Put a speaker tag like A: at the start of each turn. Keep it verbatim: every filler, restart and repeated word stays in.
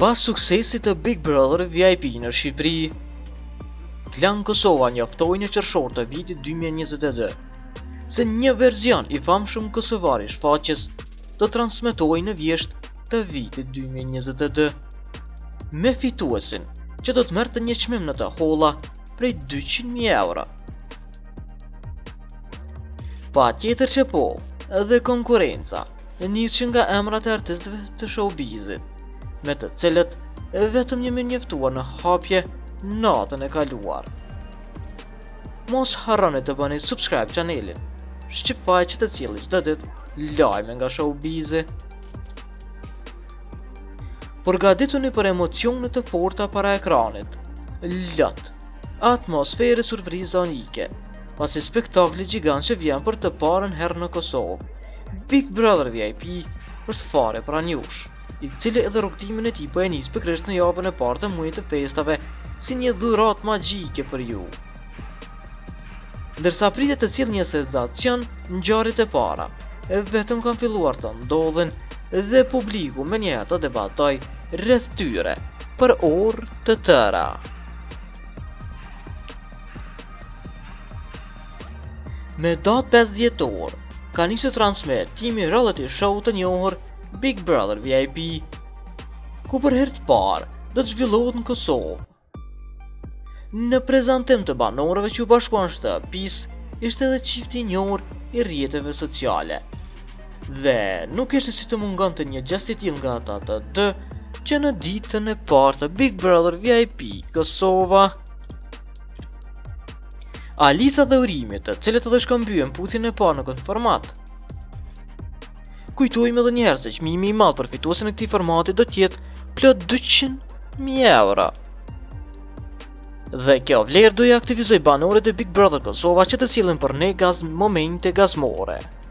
A: Pas suksesit të Big Brother V I P në Shqipëri, Klan Kosova njoftojnë në qershor të vitit dy mijë e njëzet e dy se një verzion i famshëm kosovar i shfaqjes do transmetohej në vjesht të vitit dy mijë e njëzet e dy, me fituesin që do të merrte një çmim në të holla prej dyqind mijë euro. Pa tjetër që po, edhe konkurenca nisën nga emrat e artistëve të showbizit, me të cilët vetëm një më njoftuar në hapje natën e kaluar. Mos harroni të bëni subscribe chanelin, shqipfaqe të cilit çdo ditë lajme nga showbizi. Përgatituni për emocione të forta para ekranit, lot, atmosferë surprizonike, pasi spektakli gjigant që vjen për të parën herë në Kosovë. Big Brother V I P është fare pranjush, i cili edhe rrugtimin e tij po e nis pikërisht në javën e parë të muajit të festave si një dhuratë magjike për ju. Ndërsa pritet të sjellë një sensacion ngjarjet e para, e vetëm kanë filluar të ndodhen dhe publiku menjëherë të debatoj rreth tyre për orë të tëra. Me datë pesë dhjetor, ka nisur transmetimi reality show të njohur Big Brother V I P, ku për herë të parë do të zhvillohet në Kosovë. Në prezantim të banorëve që u bashkuan shtëpisë, ishte edhe çifti i njohur i rrjeteve sociale. Dhe nuk ishte si të mungonte një gjest i tillë nga ata të dy që në ditën e parë të Big Brother V I P Kosova, Alisa dhe Urimi, të cilët edhe shkëmbyen puthjen e parë në këtë format. Kujtojmë edhe një herë se çmimi i madh për fituesin e këtij formati do të jetë plot dyqind mijë euro. Dhe kjo vlerë do i aktivizoj banorët e Big Brother Kosova që të sillen për ne gaz momente gazmore.